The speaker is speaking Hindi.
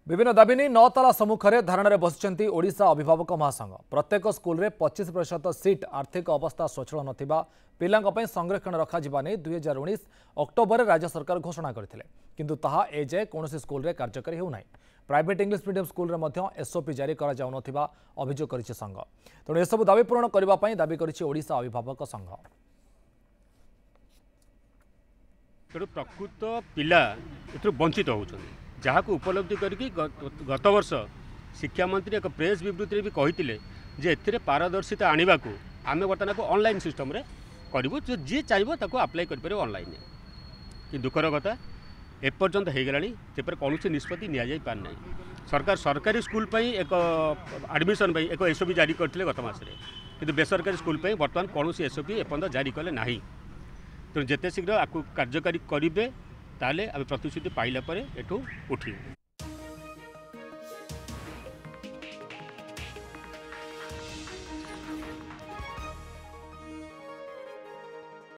विभिन्न दाबी नहीं 9 ताला सम्मुखें धारणा बसिंट ओडिशा अभिभावक महासंघ। प्रत्येक स्कूल में 25% सीट आर्थिक अवस्था स्वच्छल नथिबा पिलांक पई संरक्षण रखा जिबा नै 2019 अक्टोबर में राज्य सरकार घोषणा करथिले, किंतु ताहा एजे कौनसी स्कूल रे कार्यकारी हेउ नाही। प्राइवेट इंग्लिश मीडियम स्कूल रे मध्य एसओपी जारी करा जाउ नथिबा अभियोग करिछि संघ। तेणु एसबु दाबी पूरण करबा पई दाबी करिछि ओडिशा अभिभावक संघ। तेणु प्रकृत पिला वंचित होउछन, जहाँ को उपलब्धि करके गत वर्ष शिक्षा मंत्री एक प्रेस विवृत्ति भी कहते जे एथिरे पारदर्शिता आने को आम बर्तमान को ऑनलाइन सिस्टम रे करूँ, जो जी चाहिए ताको अप्लाई कर पारे ऑनलाइन। कि दुखर कथा एपर्यंत हो गलानी तेपर कौन निष्पत्ति नि पार ना। सरकार सरकारी स्कूल पर एक एडमिशन एक एसओपी जारी करते गत मसरे, कि बेसरकारी स्कूल पर बर्तमान कौन एसओपी एपर्यंत जारी कले ना। तेणु जिते शीघ्र आपको कार्यकारी करेंगे ताले आम प्रतिश्रुति पाइला एठू उठिबू।